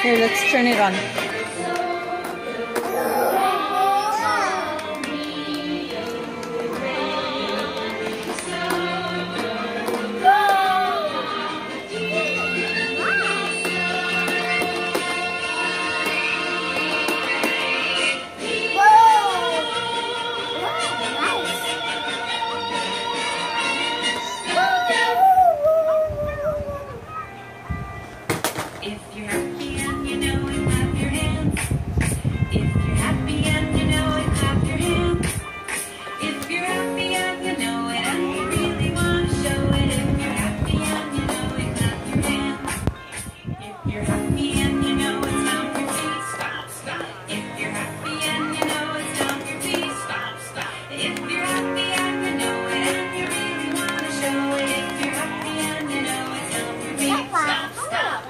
Here, let's turn it on. If you're happy and you know it, clap your hands. If you're happy and you know it, clap your hands. If you're happy and you know it, and you really want to show it. If you're happy and you know it, clap your hands. If you're happy and you know it, stomp your feet. Stomp, stomp. If you're happy and you know it, stomp your feet. Stomp, stomp. If you're happy and you know it, and you really want to show it. If you're happy and you know it, stomp your feet. Stomp, stomp.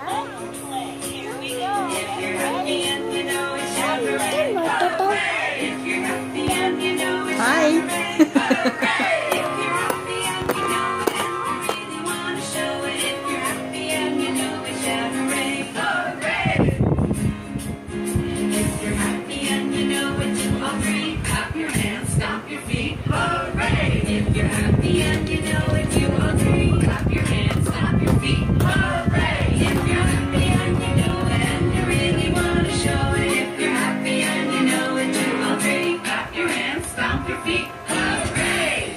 If you're happy and you know it, shout hooray. If you're happy and you know it, Hi. shout hooray. If you're happy and you know it, and you really want to show it. If you're happy and you know it, shout hooray. Hooray. If you're happy and you know it, 2 or 3, clap your hands, stomp your feet. Hooray. If you're happy and you know it, 2 or 3, clap your hands, stomp your feet. Hooray. If you're happy and you know it, and you really want to show it. If you're happy and you know it, 2 or 3, clap your hands, stomp your feet. Hooray.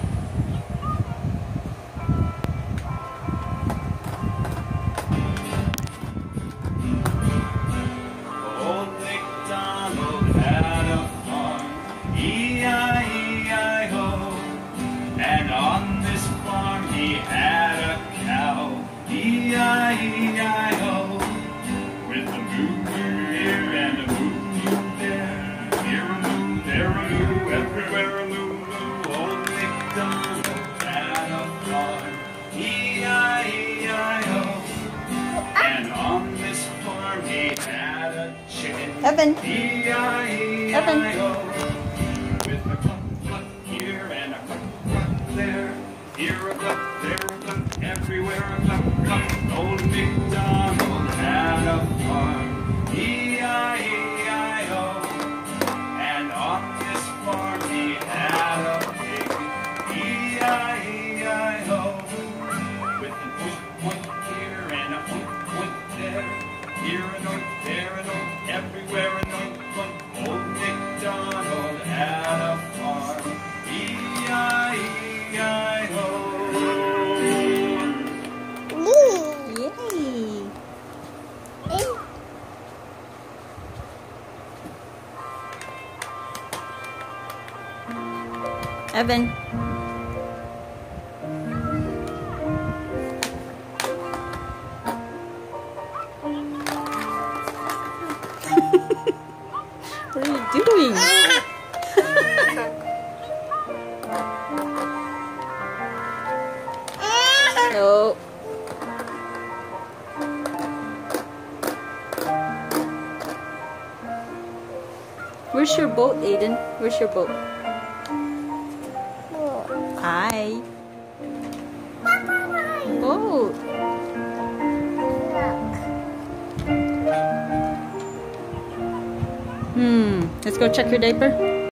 Old MacDonald had a farm, E-I-E-I-O. And on this farm he had a cow, E-I-E-I-O. With a moo-moo here and a moo-moo there. Here a moo, there a moo, everywhere a moo-moo. Old MacDonald had a farm, E-I-E-I-O. And on this farm he had a chicken, Evan. E-I-E-I-O. With a cluck, cluck here and a cluck, cluck there. Here a cluck, there a cluck, everywhere a cluck, cluck. Old MacDonald had a farm, E-I-E-I-O. And on this farm he had a pig, E-I-E-I-O. With an oink, oink here and a oink, oink there. Here an oink, there an oink, everywhere an oink, oink. Old MacDonald had a farm, E-I-E-I-O. Yay. Evan. What are you doing? Oh. Where's your boat, Aiden? Where's your boat? Hi. Boat. Let's go check your diaper.